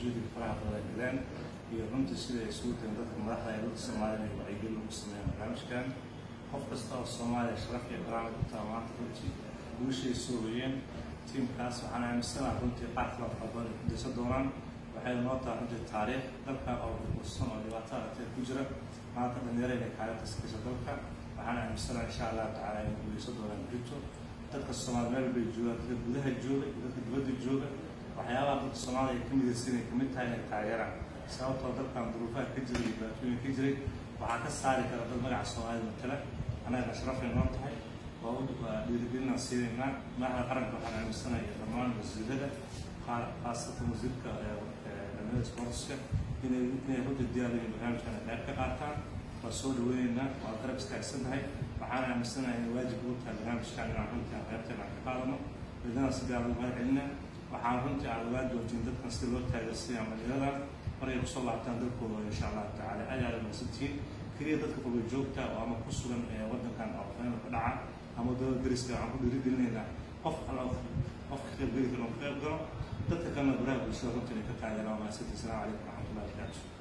juhdiga faraha badan galeen iyo runtii sida ay isugu tahay dadka madaxda ee dadka Soomaaliyeed ay wacyigelin ugu sameeyaan barnaamijkan qof kasta oo Soomaaliya sharaf iyo karaamo ku tahay maanta runtii guushay soo hoyeen tiimkaas waxaan aaminsanahay runtii qaar kale oo badan ku dhisan doonaan waxay noo tahay runtii taariikh dalka oo burbursan oo dhibaato ku jira maanta dhalinyarada ay kaalin kaskaysa dalka waxaan aaminsanahay insha Allah tacaala inay guuleysan doonaan berito dadka Soomaaliyeed bay joogaan dadka gudaha jooga dadka dibadda jooga waxyaabaha dadka Soomaaliyeed ka midaysan ay kamid tahay inay taageeraan sababtoo dalkan duruufaha ka jiray dhibaatooyin ka jiray waxaa ka saari kara dad magaca Soomaaliyeed matala anaga sharaf ay noo tahay oo dhiirigelin siinayna madaxda qaranka waxaan aaminsanahay dhammaan wasiirada khaasatan wasiirka dhalinyarada sportska inay runtii diyaar yihiin barnaamijkan qayb ka qaataan waa soo dhaweynayna waa garab istaagsannahay waxaan aaminsanahay in waajib ugu tahay barnaamijkan inaan runtii qaybteena ka qaadano idana si gaar ugu mahadcelina waxaan runtii aan ogaa doontiin dadkan sida loo taageersiiya dhalinyarada markay kusoo laabtaan dalkooda insha Allah tacaala ayaa mahadsantihiin kaliya dadka foga joogta oo ama ku sugan waddankan oo fanaanka ka dhaca ama dowladda dariska aan ku dhiirigelinaynaa qof alla qof ka qeyb galo dadka kalena baraha bulshada runtii ka taageeraan mahadsantihiin. Assalaamu calaykum warahmatullahi wabarakatuh.